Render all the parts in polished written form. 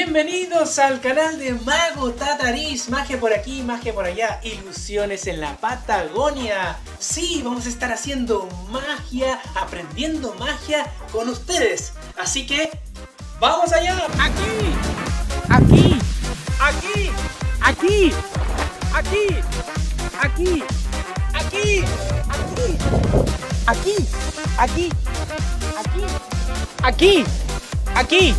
Bienvenidos al canal de Mago Tatariz. Magia por aquí, magia por allá, ilusiones en la Patagonia. Sí, vamos a estar haciendo magia, aprendiendo magia con ustedes. Así que, ¡vamos allá! Aquí, aquí, aquí, aquí, aquí, aquí, aquí, aquí, aquí, aquí, aquí, aquí.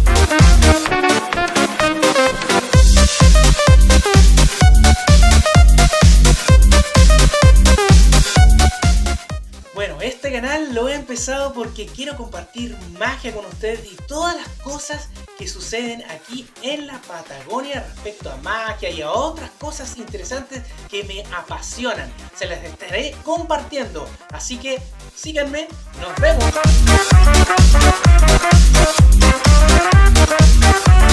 Bueno, este canal lo he empezado porque quiero compartir magia con ustedes y todas las cosas que suceden aquí en la Patagonia respecto a magia y a otras cosas interesantes que me apasionan. Se las estaré compartiendo, así que síganme, nos vemos.